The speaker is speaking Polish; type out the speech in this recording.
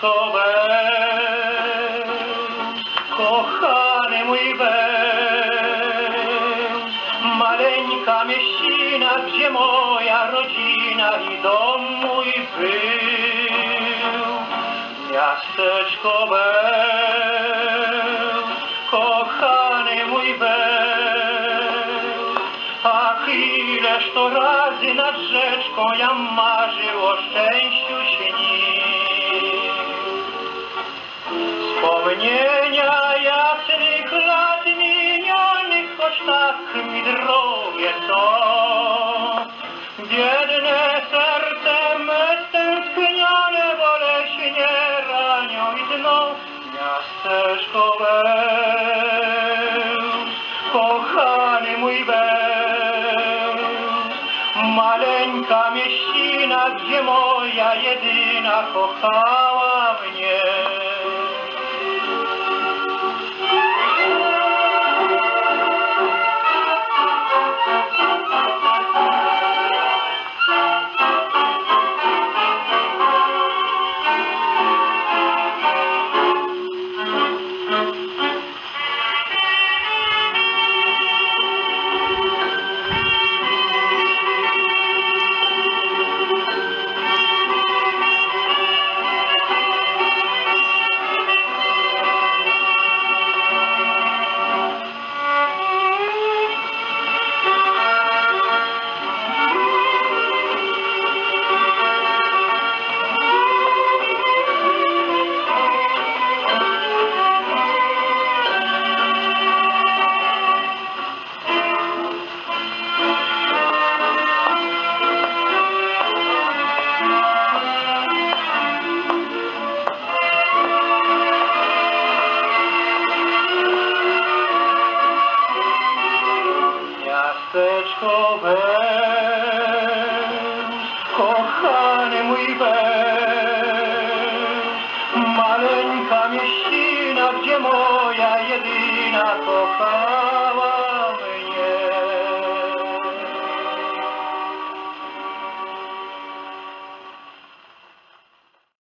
Miasteczko Bełz, kochany mój Beltz, maleńka mieścina, gdzie moja rodzina i dom mój był. Miasteczko Bełz, kochany mój Beltz, ach ileż to razy nad rzeczką ja marzył o szczęściu śnił. Wspomnienia jasnych lat minionych, choć tak mi drogie są, biedne serce me stęsknione boleśnie ranią i dną. Miasteczko Bełz, kochany mój Beltz, maleńka mieścina, gdzie moja jedyna kochała mnie. Miasteczko Bełz, kochany mój Beltz,